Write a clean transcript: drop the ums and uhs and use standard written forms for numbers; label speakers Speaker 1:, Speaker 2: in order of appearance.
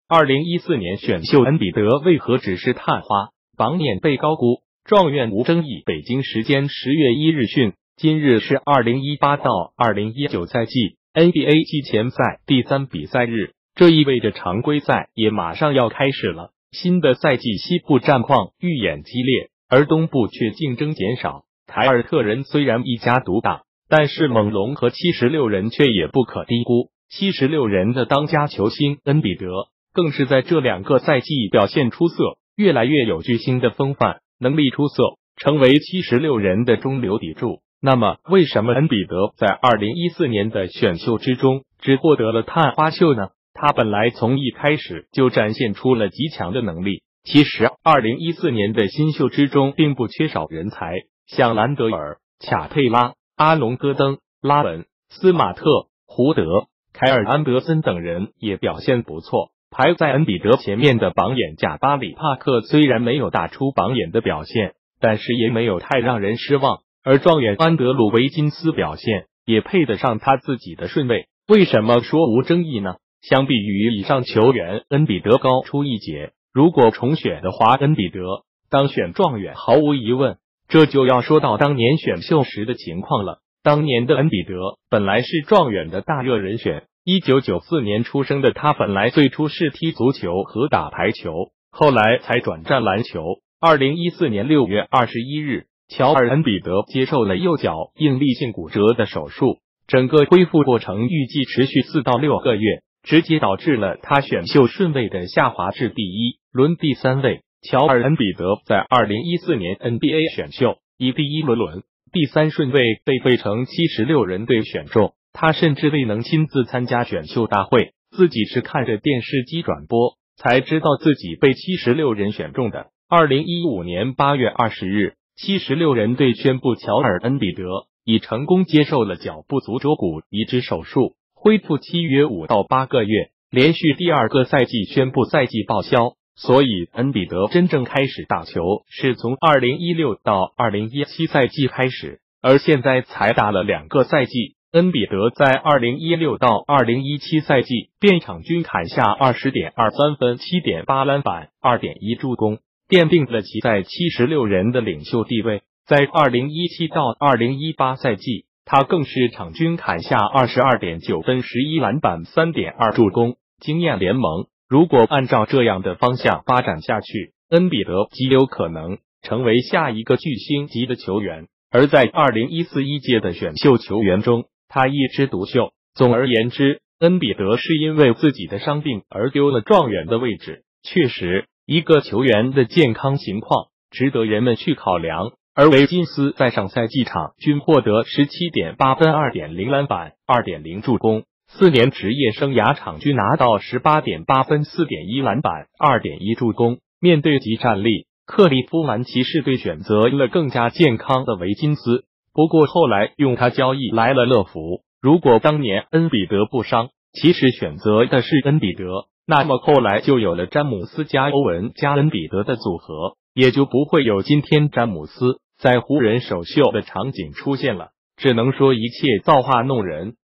Speaker 1: 2014年选秀恩比德为何只是探花，榜眼被高估，状元无争议。北京时间10月1日讯，今日是2018到2019赛季 NBA 季前赛第3比赛日，这意味着常规赛也马上要开始了。新的赛季西部战况愈演激烈，而东部却竞争减少。凯尔特人虽然一家独大，但是猛龙和76人却也不可低估。76人的当家球星恩比德更是在这2个赛季表现出色，越来越有巨星的风范，能力出色，成为76人的中流砥柱。那么为什么恩比德在2014年的选秀之中只获得了探花秀呢？他本来从一开始就展现出了极强的能力。其实2014年的新秀之中并不缺少人才，像兰德尔、卡佩拉、阿隆戈登、拉文、斯马特、胡德、凯尔安德森等人也表现不错。排在恩比德前面的榜眼贾巴里帕克虽然没有打出榜眼的表现，但是也没有太让人失望。而状元安德鲁维金斯表现也配得上他自己的顺位。为什么说无争议呢？相比于以上球员，恩比德高出一截。如果重选的话，恩比德当选状元毫无疑问。这就要说到当年选秀时的情况了。当年的恩比德本来是状元的大热人选，1994年出生的他本来最初是踢足球和打排球，后来才转战篮球。2014年6月21日，乔尔恩比德接受了右脚应力性骨折的手术，整个恢复过程预计持续4到6个月，直接导致了他选秀顺位的下滑至第1轮第3位。乔尔恩比德在2014年 NBA 选秀以第1轮第3顺位被费城76人队选中，他甚至未能亲自参加选秀大会，自己是看着电视机转播才知道自己被76人选中的。2015年8月20日，76人队宣布乔尔恩比德已成功接受了脚部足肘骨移植手术，恢复期约5到8个月，连续第2个赛季宣布赛季报销。所以恩比德真正开始打球是从2016到2017赛季开始，而现在才打了2个赛季。恩比德在2016到2017赛季便场均砍下20.23分、7.8篮板、2.1助攻，奠定了其在76人的领袖地位。在2017到2018赛季，他更是场均砍下22.9分、11篮板、3.2助攻，惊艳联盟。如果按照这样的方向发展下去，恩比德极有可能成为下一个巨星级的球员。而在2014届的选秀球员中，他一枝独秀。总而言之，恩比德是因为自己的伤病而丢了状元的位置。确实，一个球员的健康情况值得人们去考量。而维金斯在上赛季场均获得 17.8 分、2.0篮板、2.0助攻。4年职业生涯场均拿到 18.8 分、4.1篮板、2.1助攻。面对其战力，克利夫兰骑士队选择了更加健康的维金斯，不过后来用他交易来了乐福。如果当年恩比德不伤，骑士选择的是恩比德，那么后来就有了詹姆斯加欧文加恩比德的组合，也就不会有今天詹姆斯在湖人首秀的场景出现了。只能说一切造化弄人。